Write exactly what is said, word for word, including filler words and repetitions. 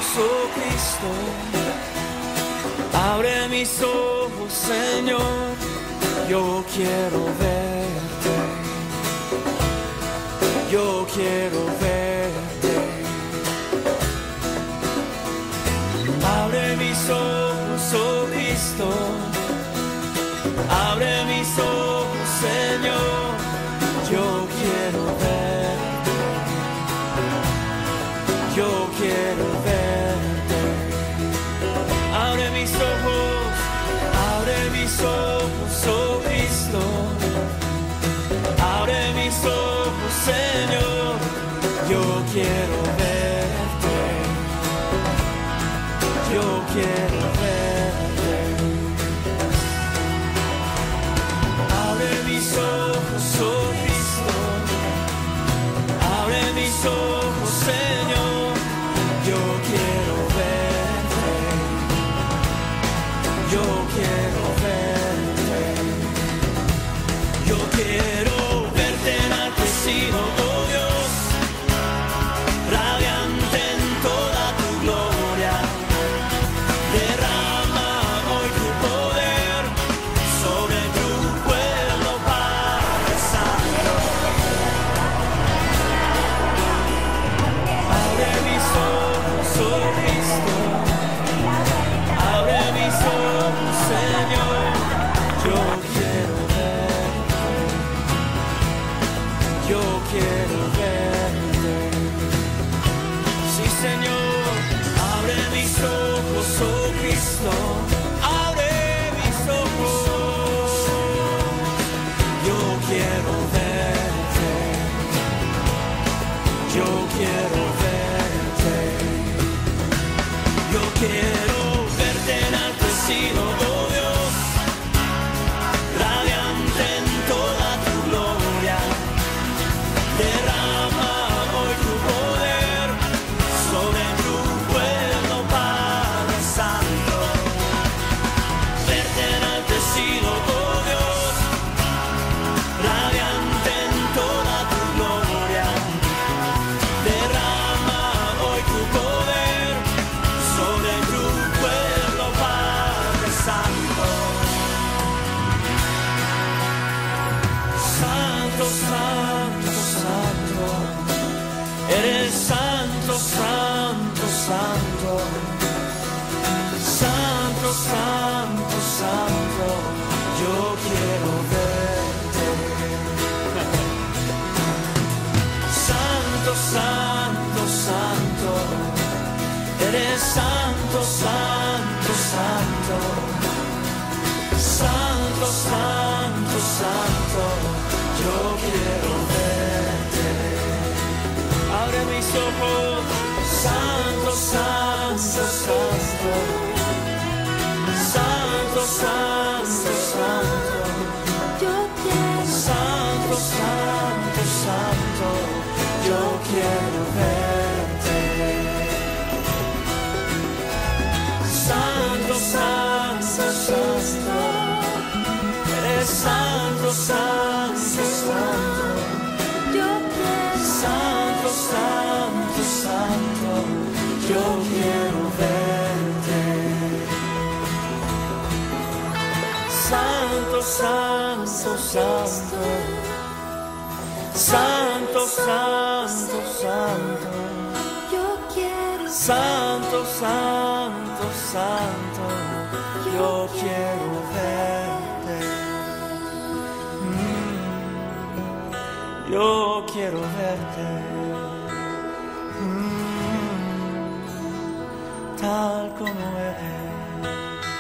oh Cristo. Abre mis ojos, Señor, yo quiero verte, yo quiero verte. Abre mis ojos, oh Cristo, abre mis ojos, Señor, yo quiero verte, yo quiero verte. Abre mis ojos, abre mis ojos, oh Cristo, abre mis ojos, Señor, yo quiero verte, yo quiero verte. Abre mis ojos, oh Cristo, abre mis ojos, Señor, yo quiero verte, yo quiero verte, yo quiero verte enaltecido, oh Dios, radiante en toda tu gloria. Derrama hoy tu poder sobre tu pueblo, Padre Santo. Abre mis ojos, oh Cristo, abre mis ojos, Señor, yo quiero verte, yo quiero verte. Sí, Señor, abre mis ojos, oh Cristo, abre mis ojos, yo quiero verte, yo quiero verte, yo quiero verte enaltecido, oh Dios, radiante en toda tu gloria. Derrama hoy tu poder sobre tu pueblo, Padre Santo. Verte enaltecido, oh Dios, radiante en toda tu gloria. Derrama hoy tu poder sobre tu pueblo, Padre Santo. Santo, santo, santo, eres santo, santo, santo, santo, santo, santo, yo quiero verte. Santo, santo, santo, eres santo, santo, santo, santo, santo, santo, yo quiero verte. Abre mis ojos, santo, santo, santo, santo, santo, santo, Yo quiero, santo, santo, santo, yo quiero verte. Santo, santo, santo, eres santo, santo, santo, yo quiero, santo, santo, santo, yo quiero verte. Santo, santo, santo, santo, santo, santo, yo quiero, santo, santo, santo, yo quiero verte. Mm, yo quiero verte. Mm, tal como eres.